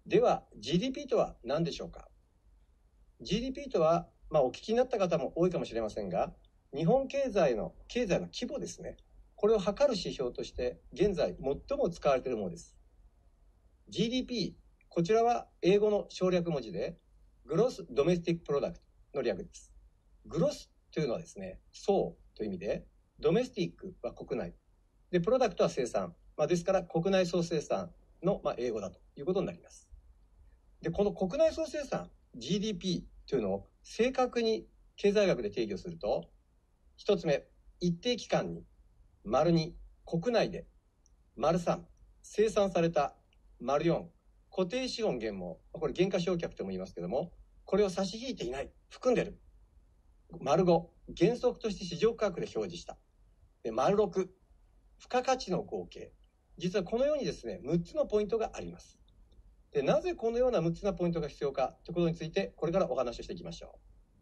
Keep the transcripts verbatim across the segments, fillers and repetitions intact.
では、ジーディーピー とは何でしょうか。ジーディーピー とは、まあ、お聞きになった方も多いかもしれませんが、日本経済の、経済の規模ですね。これを測る指標として、現在最も使われているものです。ジーディーピー、こちらは英語の省略文字で、グロスドメスティックプロダクトの略です。グロスというのはですね、総という意味で、ドメスティックは国内。で、プロダクトは生産。まあ、ですから、国内総生産の、まあ、英語だということになります。で、この国内総生産、ジーディーピー というのを正確に経済学で定義をすると、一つ目、一定期間に、丸二、国内で、丸三、生産された、丸四、固定資本減毛、これ減価償却とも言いますけども、これを差し引いていない、含んでいる。丸五、原則として市場価格で表示した。で、丸六、付加価値の合計。実はこのようにですね、むっつのポイントがあります。で、なぜこのようなむっつのポイントが必要かということについて、これからお話をしていきましょ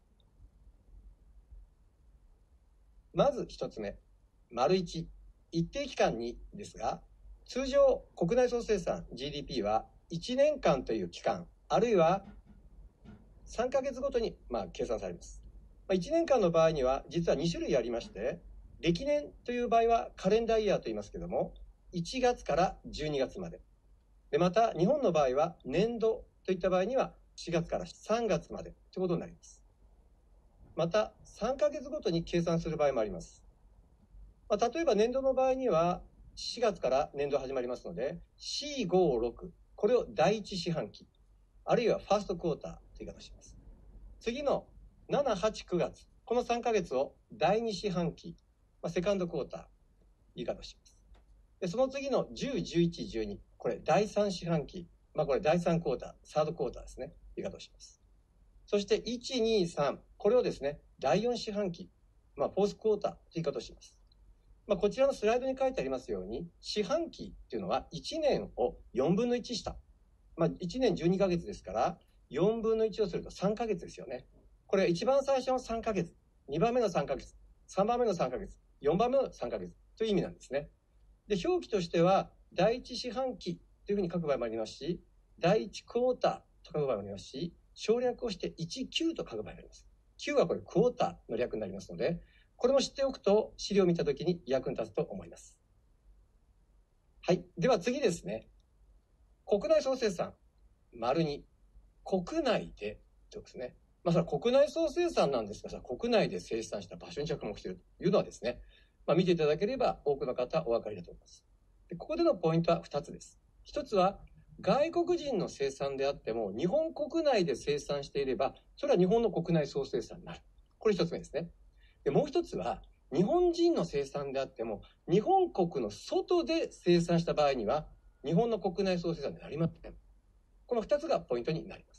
う。まず一つ目、丸一、一定期間にですが、通常国内総生産 ジーディーピー はいちねんかんという期間、あるいはさんかげつごとにまあ計算されます。いちねんかんの場合には実はに種類ありまして、歴年という場合はカレンダーイヤーと言いますけども、いちがつからじゅうにがつまで。で、また日本の場合は年度といった場合にはしがつからさんがつまでということになります。またさんかげつごとに計算する場合もあります。まあ、例えば年度の場合にはしがつから年度始まりますので、よん、ご、ろく、これを第一四半期、あるいはファーストクォーターという言い方をします。次のしち、はち、くがつ、このさんかげつを第二四半期、まあ、セカンドクォーター、言い方をします。で、その次のじゅう、じゅういち、じゅうに、これ第三四半期、まあこれ第三クォーター、サードクォーターですね、言い方をします。そしていち、に、さん、これをですね、第四四半期、まあフォースクォーターという言い方をします。まあ、こちらのスライドに書いてありますように、四半期っていうのは、いちねんをよんぶんのいちした。まあ、いちねんじゅうにかげつですから、よんぶんのいちをするとさんかげつですよね。これ一番最初のさんかげつ、にばんめのさんかげつ、さんばんめのさんかげつ、よんばんめのさんかげつという意味なんですね。で、表記としては、第一四半期というふうに書く場合もありますし、第一クォーターと書く場合もありますし、省略をしていちきゅうと書く場合もあります。きゅうはこれクォーターの略になりますので、これも知っておくと資料を見たときに役に立つと思います。はい。では次ですね。国内総生産、丸に、国内で、ということですね。まあ、それは国内総生産なんですが、国内で生産した場所に着目しているというのはですね、まあ、見ていただければ多くの方お分かりだと思います。で、ここでのポイントはふたつです。ひとつは、外国人の生産であっても、日本国内で生産していれば、それは日本の国内総生産になる。これひとつめですね。で、もう一つは、日本人の生産であっても、日本国の外で生産した場合には、日本の国内総生産になりません。この二つがポイントになります。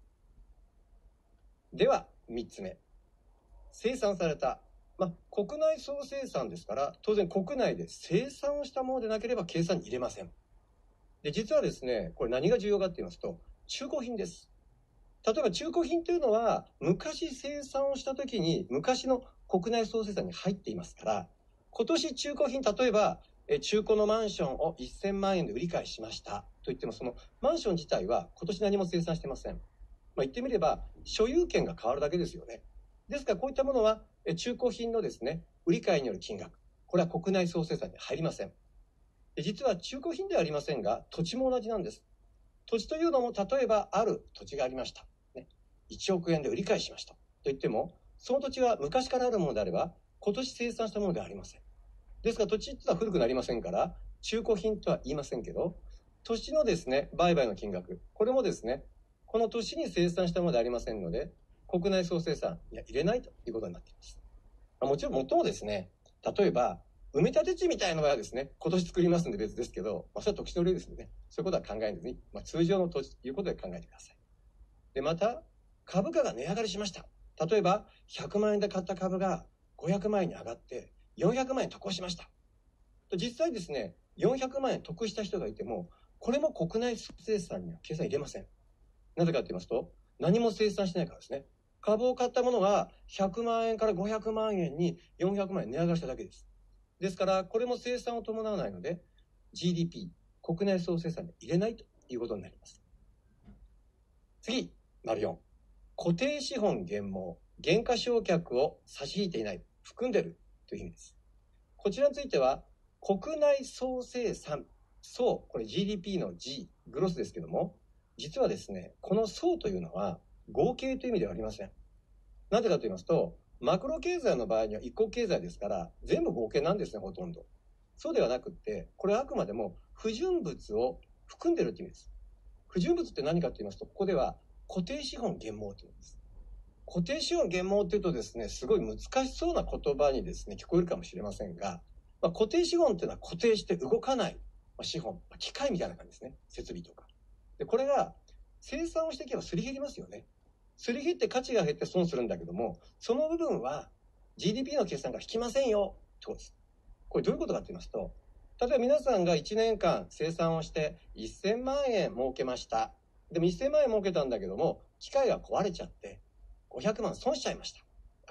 では、三つ目。生産された。まあ、国内総生産ですから、当然国内で生産をしたものでなければ計算に入れません。で、実はですね、これ何が重要かって言いますと、中古品です。例えば中古品というのは、昔生産をしたときに、昔の国内総生産に入っていますから、今年中古品、例えば、中古のマンションをせんまんえんで売り買いしましたと言っても、そのマンション自体は今年何も生産してません。まあ、言ってみれば、所有権が変わるだけですよね。ですからこういったものは、中古品のですね、売り買いによる金額、これは国内総生産に入りません。で、実は中古品ではありませんが、土地も同じなんです。土地というのも、例えばある土地がありました。ね、いちおくえんで売り買いしました。と言っても、その土地は昔からあるものであれば、今年生産したものではありません。ですから土地ってのは古くなりませんから、中古品とは言いませんけど、土地のですね、売買の金額、これもですね、この年に生産したものではありませんので、国内総生産には入れないということになっています。もちろん、もっともですね、例えば、埋め立て地みたいなのはですね、今年作りますんで別ですけど、まあ、それは特殊の例ですので、ね、そういうことは考えずに、まあ、通常の土地ということで考えてください。で、また、株価が値上がりしました。例えば、ひゃくまんえんで買った株がごひゃくまんえんに上がって、よんひゃくまんえん得をしました。実際ですね、よんひゃくまんえん得した人がいても、これも国内生産には計算入れません。なぜかと言いますと、何も生産しないからですね。株を買ったものがひゃくまんえんからごひゃくまんえんによんひゃくまんえん値上がりしただけです。ですから、これも生産を伴わないので、ジーディーピー、国内総生産に入れないということになります。 次、丸よん。固定資本減毛、減価償却を差し引いていない、含んでるという意味です。こちらについては、国内総生産、総、これ ジーディーピー の G、グロスですけども、実はですね、この総というのは合計という意味ではありません。なぜかと言いますと、マクロ経済の場合には一国経済ですから、全部合計なんですね、ほとんど。そうではなくって、これはあくまでも不純物を含んでるという意味です。不純物って何かと言いますと、ここでは固定資本減毛というんです。固定資本減毛というとですね、すごい難しそうな言葉にですね、聞こえるかもしれませんが、まあ、固定資本というのは固定して動かない、まあ、資本、まあ、機械みたいな感じですね。設備とか。で、これが生産をしていけばすり減りますよね。すり減って価値が減って損するんだけども、その部分は ジーディーピー の決算から引きませんよってことです。これどういうことかと言いますと、例えば皆さんがいちねんかん生産をしてせんまんえん儲けました。でもせんまんえん儲けたんだけども、機械が壊れちゃってごひゃくまん損しちゃいました。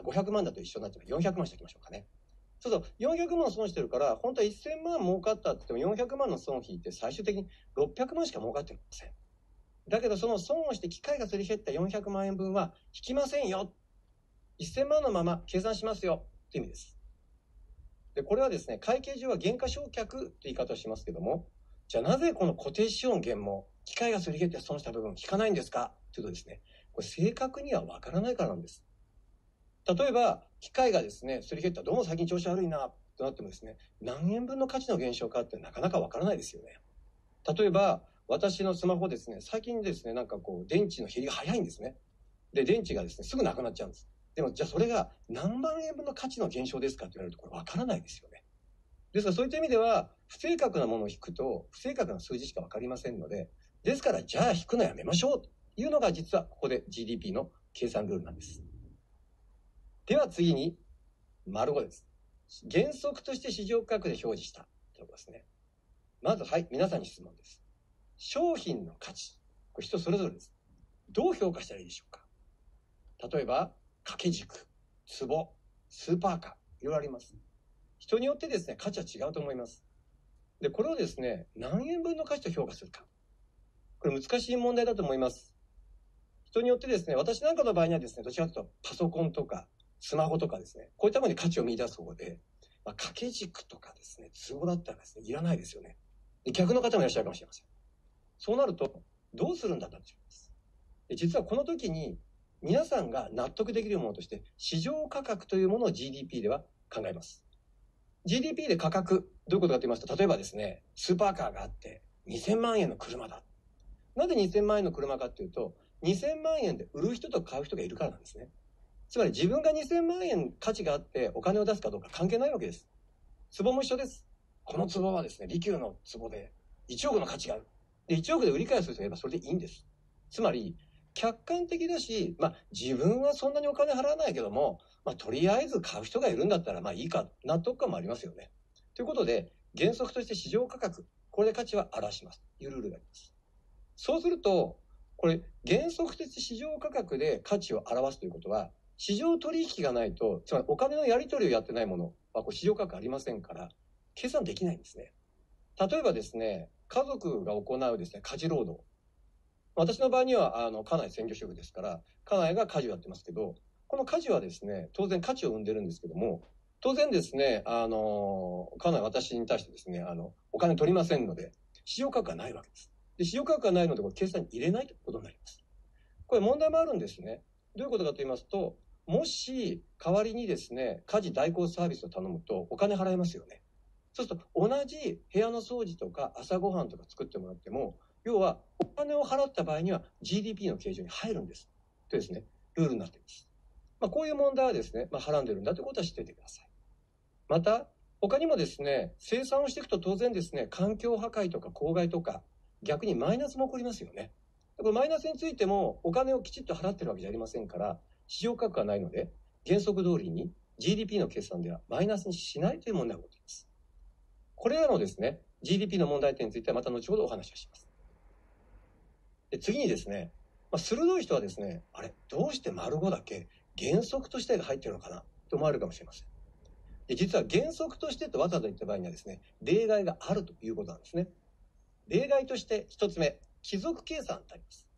ごひゃくまんだと一緒になっちゃう。よんひゃくまんしておきましょうかね。そうするとよんひゃくまん損してるから、本当はせんまん儲かったって言ってもよんひゃくまんの損を引いて最終的にろっぴゃくまんしか儲かっていません。だけどその損をして機械がすり減ったよんひゃくまんえん分は引きませんよ。せんまんのまま計算しますよっていう意味です。で、これはですね、会計上は減価償却という言い方をしますけども、じゃあなぜこの固定資本減毛、機械がすり減って損した部分引かないんですかというとですね、これ正確にはわからないからなんです。例えば、機械がですね、すり減ったどうも最近調子悪いなとなってもですね、何円分の価値の減少かってなかなかわからないですよね。例えば、私のスマホですね、最近ですね、なんかこう、電池の減りが早いんですね。で、電池がですね、すぐなくなっちゃうんです。でも、じゃあそれが何万円分の価値の減少ですかって言われると、これわからないですよね。ですから、そういった意味では、不正確なものを引くと、不正確な数字しかわかりませんので、ですから、じゃあ引くのやめましょうというのが、実はここで ジーディーピー の計算ルールなんです。では次に、丸ごです。原則として市場価格で表示したということですね。まず、はい、皆さんに質問です。商品の価値。これ人それぞれです。どう評価したらいいでしょうか。例えば、掛け軸、壺、スーパーカー、いろいろあります。人によってですね、価値は違うと思います。で、これをですね、何円分の価値と評価するか。これ難しい問題だと思います。人によってですね、私なんかの場合にはですね、どちらかというとパソコンとかスマホとかですね、こういったものに価値を見出す方で、まあ、掛け軸とかですね、壺だったらですね、いらないですよね。で、逆の方もいらっしゃるかもしれません。そうなると、どうするんだということです。で、実はこの時に、皆さんが納得できるものとして、市場価格というものを ジーディーピー では考えます。ジーディーピー で価格、どういうことかと言いますと、例えばですね、スーパーカーがあって、にせんまんえんの車だ。なぜにせんまんえんの車かっていうと、にせんまんえんで売る人と買う人がいるからなんですね。つまり自分がにせんまんえん価値があってお金を出すかどうか関係ないわけです。壺も一緒です。この壺はですね、利休の壺でいちおくの価値がある。で、いちおくで売り買いする人がいればそれでいいんです。つまり、客観的だし、まあ自分はそんなにお金払わないけども、まあとりあえず買う人がいるんだったらまあいいか、納得感もありますよね。ということで、原則として市場価格、これで価値は表します。というルールがあります。そうすると、これ原則として市場価格で価値を表すということは、市場取引がないと、つまりお金のやり取りをやってないものはこれ市場価格ありませんから、計算できないんですね。例えばですね、家族が行うですね、家事労働。私の場合には、あの、家内専業主婦ですから、家内が家事をやってますけど、この家事はですね、当然価値を生んでるんですけども、当然ですね、あの、家内私に対してですね、あの、お金取りませんので、市場価格がないわけです。で、市場価格がないので、これ計算に入れないということになります。これ問題もあるんですね。どういうことかと言いますと、もし代わりにですね、家事代行サービスを頼むとお金払いますよね。そうすると同じ部屋の掃除とか朝ごはんとか作ってもらっても、要はお金を払った場合には ジーディーピー の計上に入るんです。とですね、ルールになっています。まあ、こういう問題はですね、まあ、はらんでるんだということは知っておいてください。また、他にもですね、生産をしていくと当然ですね、環境破壊とか公害とか、逆にマイナスも起こりますよね。これマイナスについてもお金をきちっと払ってるわけじゃありませんから、市場価格がないので、原則通りに ジーディーピー の計算ではマイナスにしないという問題が起きています。これらのですね、ジーディーピー の問題点についてはまた後ほどお話をします。で、次にですね、まあ、鋭い人はですね、あれ、どうして丸ごだけ原則としてが入ってるのかなと思われるかもしれません。で、実は原則としてとわざわざ言った場合にはですね、例外があるということなんですね。例外として一つ目、帰属計算とあります。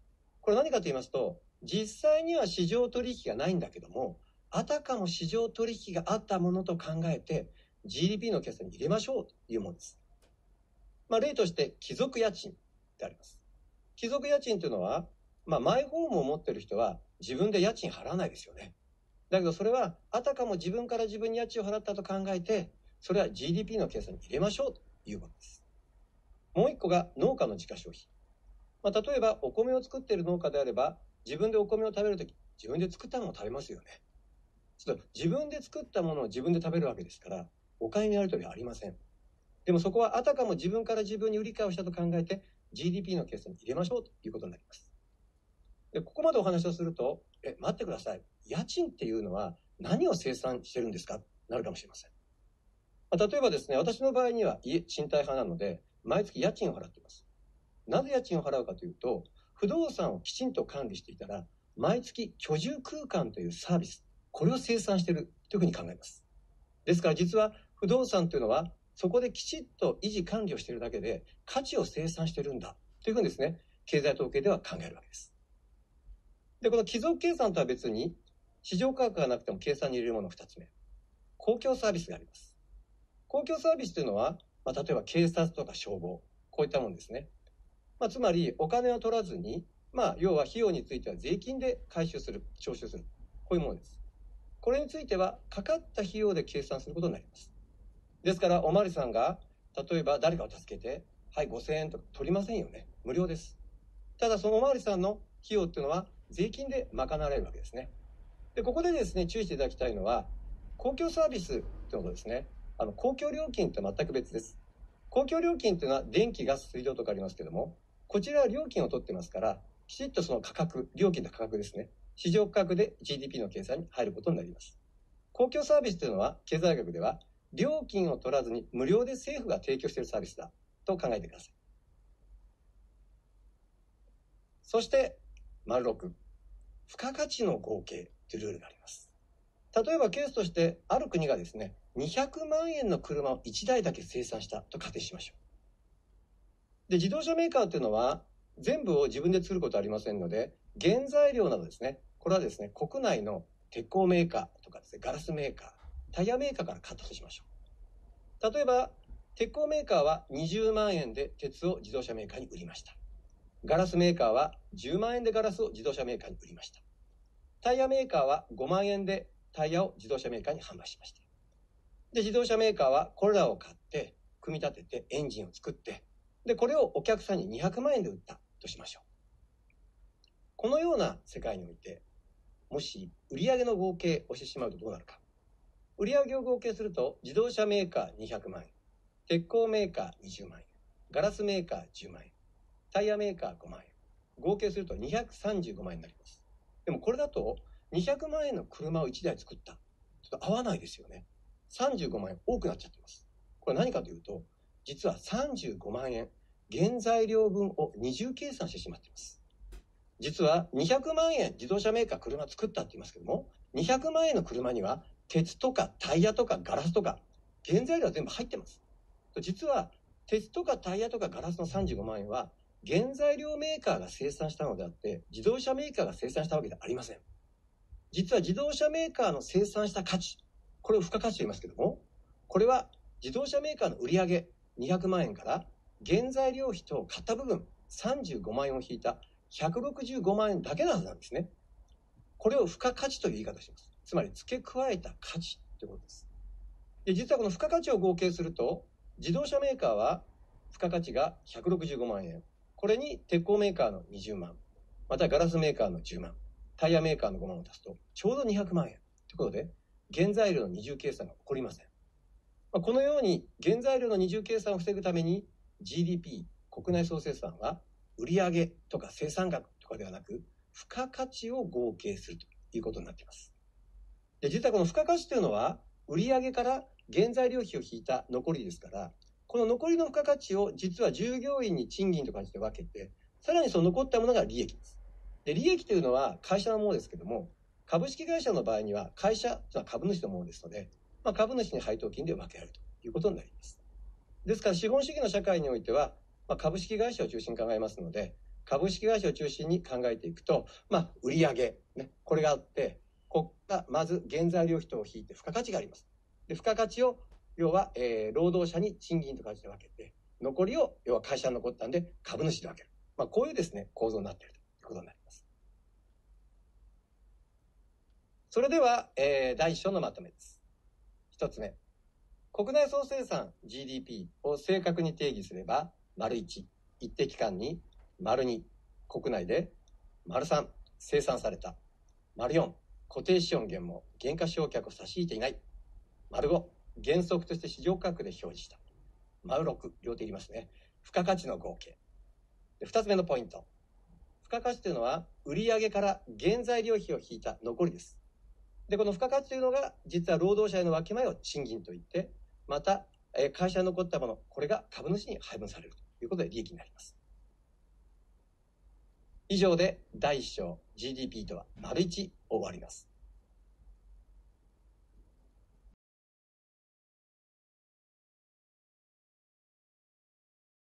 これ何かと言いますと、実際には市場取引がないんだけども、あたかも市場取引があったものと考えて ジーディーピー の決算に入れましょうというものです。まあ、例として帰属家賃であります。帰属家賃というのは、まあ、マイホームを持っている人は自分で家賃払わないですよね。だけどそれはあたかも自分から自分に家賃を払ったと考えて、それは ジーディーピー の計算に入れましょうということです。もう一個が農家の自家消費。まあ、例えばお米を作っている農家であれば、自分でお米を食べるとき、自分で作ったものを食べますよね。ちょっと自分で作ったものを自分で食べるわけですから、お買いのやり取りはありません。でもそこはあたかも自分から自分に売り買いをしたと考えて ジーディーピー の計算に入れましょうということになります。で、ここまでお話をすると、え、待ってください。家賃っていうのは何を生産してるんですかなるかもしれません。まあ、例えばですね、私の場合には家、賃貸派なので、毎月家賃を払っています。なぜ家賃を払うかというと、不動産をきちんと管理していたら、毎月居住空間というサービス、これを生産しているというふうに考えます。ですから実は不動産というのは、そこできちっと維持管理をしているだけで、価値を生産しているんだというふうにですね、経済統計では考えるわけです。で、この帰属計算とは別に、市場価格がなくても計算に入れるものふたつめ、公共サービスがあります。公共サービスというのは、まあ、例えば警察とか消防、こういったものですね。まあ、つまりお金を取らずに、まあ、要は費用については税金で回収する、徴収する、こういうものです。これについては、かかった費用で計算することになります。ですから、おまわりさんが、例えば誰かを助けて、はい、ごせんえんとか取りませんよね。無料です。ただ、そのおまわりさんの費用っていうのは、税金で賄われるわけですね。で、ここでですね、注意していただきたいのは、公共サービスってことですね。あの、公共料金って全く別です。公共料金っていうのは、電気、ガス、水道とかありますけども、こちらは料金を取ってますから、きちっとその価格、料金の価格ですね。市場価格で ジーディーピー の計算に入ることになります。公共サービスというのは、経済学では、料金を取らずに無料で政府が提供しているサービスだと考えてください。そして、丸ろく、付加価値の合計というルールがあります。例えばケースとして、ある国がですね、にひゃくまんえんの車をいちだいだけ生産したと仮定しましょう。で、自動車メーカーというのは、全部を自分で作ることはありませんので、原材料などですね、これはですね、国内の鉄鋼メーカーとかですね、ガラスメーカー、タイヤメーカーから買ったとしましょう。例えば、鉄鋼メーカーはにじゅうまんえんで鉄を自動車メーカーに売りました。ガラスメーカーはじゅうまんえんでガラスを自動車メーカーに売りました。タイヤメーカーはごまんえんでタイヤを自動車メーカーに販売しました。で、自動車メーカーはこれらを買って、組み立ててエンジンを作って、で、これをお客さんににひゃくまんえんで売ったとしましょう。このような世界において、もし売上の合計をしてしまうとどうなるか。売上を合計すると、自動車メーカーにひゃくまんえん、鉄鋼メーカーにじゅうまんえん、ガラスメーカーじゅうまんえん、タイヤメーカーごまんえん、合計するとにひゃくさんじゅうごまんえんになります。でもこれだとにひゃくまんえんの車をいちだい作った。ちょっと合わないですよね。さんじゅうごまんえん多くなっちゃってます。これ何かというと、実はさんじゅうごまんえん、原材料分を二重計算してしまっています。実はにひゃくまんえん自動車メーカー車作ったって言いますけども、にひゃくまんえんの車には鉄とかタイヤとかガラスとか原材料は全部入ってます。実は鉄とかタイヤとかガラスのさんじゅうごまんえんは原材料メーカーが生産したのであって、自動車メーカーが生産したわけではありません。実は自動車メーカーの生産した価値、これを付加価値と言いますけども、これは自動車メーカーの売上にひゃくまんえんから原材料費と買った部分さんじゅうごまんえんを引いたひゃくろくじゅうごまんえんだけのはずなんですね。これを付加価値という言い方をします。つまり付け加えた価値ということです。で、実はこの付加価値を合計すると、自動車メーカーは付加価値がひゃくろくじゅうごまんえん。これに鉄鋼メーカーのにじゅうまん、またガラスメーカーのじゅうまん、タイヤメーカーのごまんを足すと、ちょうどにひゃくまんえん。ということで、原材料の二重計算が起こりません。まあ、このように原材料の二重計算を防ぐために ジーディーピー 国内総生産は売上とか生産額とかではなく付加価値を合計するということになっています。で、実はこの付加価値というのは売上から原材料費を引いた残りですから、この残りの付加価値を実は従業員に賃金とかして分けて、さらにその残ったものが利益です。で、利益というのは会社のものですけども、株式会社の場合には会社というのは株主のものですので、まあ、株主に配当金で分けられるということになります。ですから資本主義の社会においては、まあ、株式会社を中心に考えますので、 株式会社を中心に考えていくと、まあ、売上、ね、これがあって、ここがまず原材料費等を引いて付加価値があります。で、付加価値を、要は、えー、労働者に賃金と価値で分けて、残りを、要は会社に残ったんで株主で分ける。まあ、こういうですね、構造になっているということになります。それでは、えー、だいいっ章のまとめです。一つ目。国内総生産 ジーディーピー を正確に定義すれば、丸いち、一定期間に、丸に、国内で、丸さん、生産された、丸よん、固定資本減も減価償却を差し引いていない、丸ご、原則として市場価格で表示した、丸ろく、両手いりますね、付加価値の合計。で、二つ目のポイント。付加価値というのは、売上から原材料費を引いた残りです。で、この付加価値というのが、実は労働者への分け前を賃金といって、また、会社に残ったもの、これが株主に配分されるということで利益になります。以上でだいいっ章 ジーディーピー とは丸いち終わります。